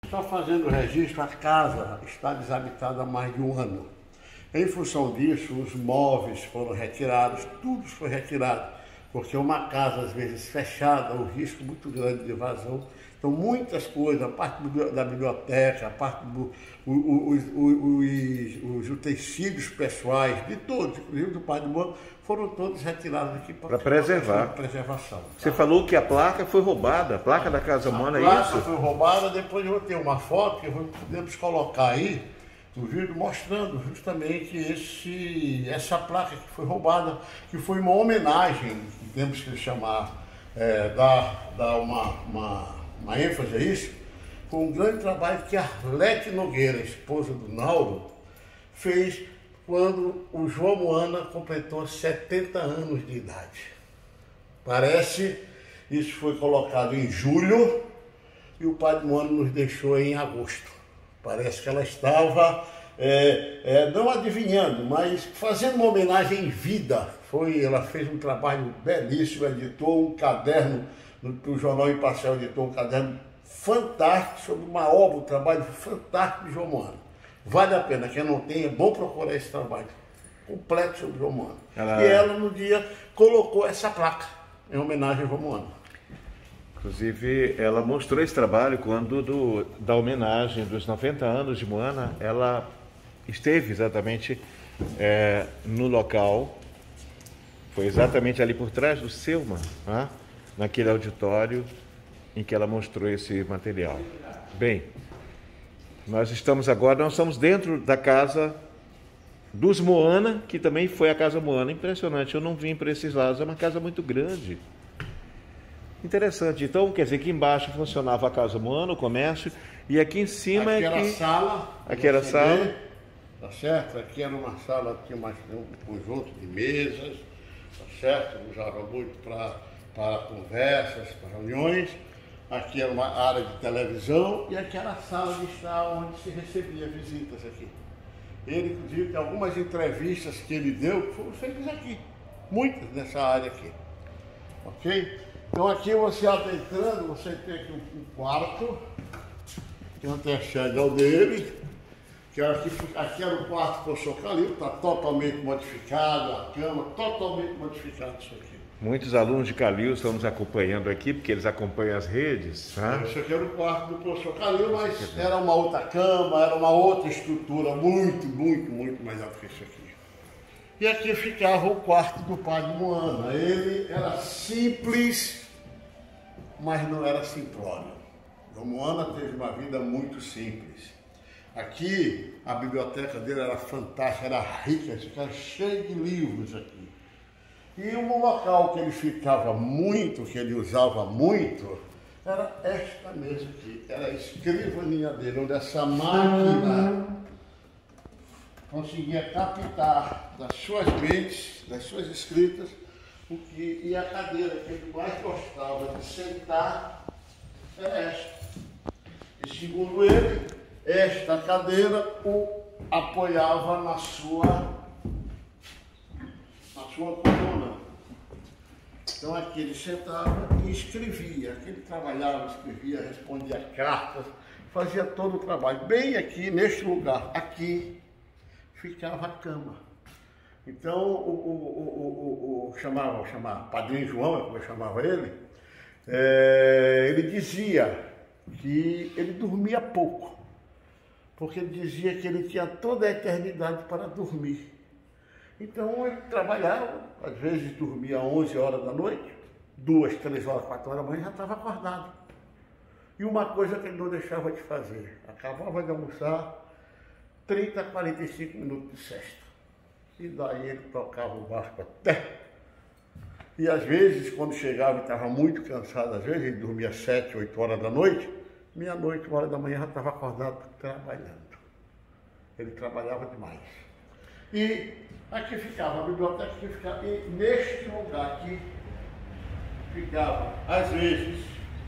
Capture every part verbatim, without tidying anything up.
Está fazendo o registro, a casa está desabitada há mais de um ano. Em função disso, os móveis foram retirados, tudo foi retirado, porque uma casa, às vezes, fechada, o risco muito grande de evasão. Então, muitas coisas, a parte da biblioteca, a parte do, os, os, os utensílios pessoais, de todos, inclusive do Padre Moana, foram todos retirados aqui para preservar. preservação. Tá? Você falou que a placa foi roubada, a placa da Casa Moana, é isso? A placa foi roubada, depois eu vou ter uma foto que podemos colocar aí, no vídeo, mostrando justamente esse, essa placa que foi roubada, que foi uma homenagem, que temos que chamar, é, dar, dar uma, uma, uma ênfase a isso, foi um grande trabalho que a Arlete Nogueira, esposa do Nauro, fez quando o João Moana completou setenta anos de idade. Parece, isso foi colocado em julho e o Padre Moana nos deixou em agosto. Parece que ela estava, é, é, não adivinhando, mas fazendo uma homenagem em vida. Foi, ela fez um trabalho belíssimo, editou um caderno, o Jornal Imparcial editou um caderno fantástico sobre uma obra, um trabalho fantástico de João Moana. Vale a pena, quem não tem, é bom procurar esse trabalho completo sobre João Moana. Ela... E ela, no dia, colocou essa placa em homenagem a João Moana. Inclusive, ela mostrou esse trabalho quando do, da homenagem dos noventa anos de Moana, ela esteve exatamente é, no local, foi exatamente ali por trás do Selma, né, naquele auditório em que ela mostrou esse material. Bem, nós estamos agora, nós estamos dentro da casa dos Moana, que também foi a Casa Moana. Impressionante, eu não vim para esses lados, é uma casa muito grande. Interessante. Então, quer dizer que embaixo funcionava a Casa Moana, o comércio, e aqui em cima aqui é que... Aqui era a sala. Aqui era a sala. Tá certo? Aqui era uma sala, tinha mais um conjunto de mesas, tá certo? Usava muito para conversas, para reuniões. Aqui era uma área de televisão e aqui era a sala de estar onde se recebia visitas aqui. Ele, inclusive, tem algumas entrevistas que ele deu que foram feitas aqui. Muitas nessa área aqui. Ok? Então aqui você adentrando, você tem aqui um, um quarto, que não tem a chave ao dele, que era aqui, aqui era o quarto do professor Calil, está totalmente modificado, a cama totalmente modificado isso aqui. Muitos alunos de Calil estão nos acompanhando aqui, porque eles acompanham as redes. Né? Isso aqui era o quarto do professor Calil, mas era uma outra cama, era uma outra estrutura, muito, muito, muito mais alta que isso aqui. E aqui ficava o quarto do Padre Moana. Ele era simples, mas não era simplório. O Moana teve uma vida muito simples. Aqui, a biblioteca dele era fantástica, era rica, ficava cheio de livros aqui. E um local que ele ficava muito, que ele usava muito, era esta mesa aqui. Era a escrivaninha dele, onde essa máquina conseguia captar das suas mentes, das suas escritas, o que, e a cadeira que ele mais gostava de sentar era esta. E segundo ele, esta cadeira o apoiava na sua, na sua coluna. Então aqui ele sentava e escrevia. Aqui ele trabalhava, escrevia, respondia cartas, fazia todo o trabalho. Bem aqui, neste lugar, aqui, ficava a cama. Então, o, o, o, o, o chamava, chamava Padrinho João, como eu chamava ele, é, ele dizia que ele dormia pouco, porque ele dizia que ele tinha toda a eternidade para dormir. Então, ele trabalhava, às vezes dormia onze horas da noite, duas, três horas, quatro horas da manhã, já estava acordado. E uma coisa que ele não deixava de fazer, acabava de almoçar, trinta, quarenta e cinco minutos de sesta. E daí ele tocava o barco até. E às vezes, quando chegava e estava muito cansado, às vezes ele dormia sete, oito horas da noite, meia-noite, uma hora da manhã já estava acordado trabalhando. Ele trabalhava demais. E aqui ficava a biblioteca, aqui ficava, e neste lugar aqui ficava, às vezes,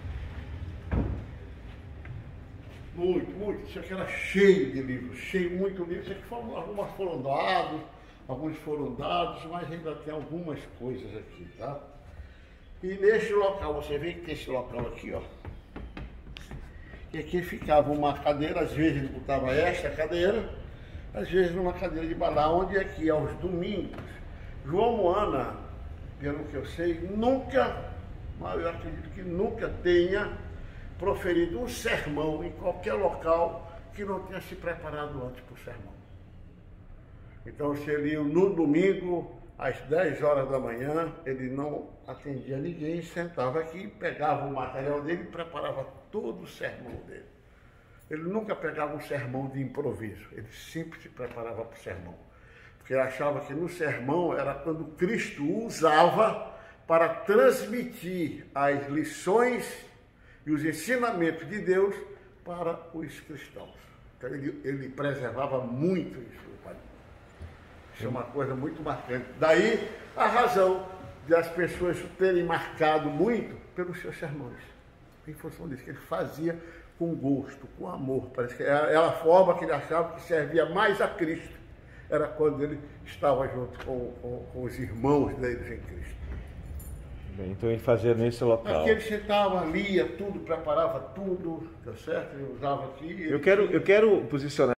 muito, muito, isso aqui era cheio de livros, cheio, muito livros, isso aqui foram, algumas foram dados, alguns foram dados, mas ainda tem algumas coisas aqui, tá? E neste local, você vê que tem esse local aqui, ó. E aqui ficava uma cadeira, às vezes ele botava esta cadeira, às vezes numa cadeira de balá, onde aqui aos domingos, João Moana, pelo que eu sei, nunca, mas eu acredito que nunca tenha proferido um sermão em qualquer local que não tenha se preparado antes para o sermão. Então, se ele ia no domingo, às dez horas da manhã, ele não atendia ninguém, sentava aqui, pegava o material dele e preparava todo o sermão dele. Ele nunca pegava um sermão de improviso, ele sempre se preparava para o sermão. Porque ele achava que no sermão era quando Cristo usava para transmitir as lições e os ensinamentos de Deus para os cristãos. Então ele, ele preservava muito isso, pai. Isso é uma coisa muito marcante. Daí a razão de as pessoas terem marcado muito pelos seus sermões. Em função disso, que ele fazia com gosto, com amor. Parece que era a forma que ele achava que servia mais a Cristo. Era quando ele estava junto com, com, com os irmãos deles em Cristo. Bem, então ele fazia nesse local. Aqui ele sentava, lia tudo, preparava tudo, tá certo? Ele usava aqui. Eu quero, eu quero posicionar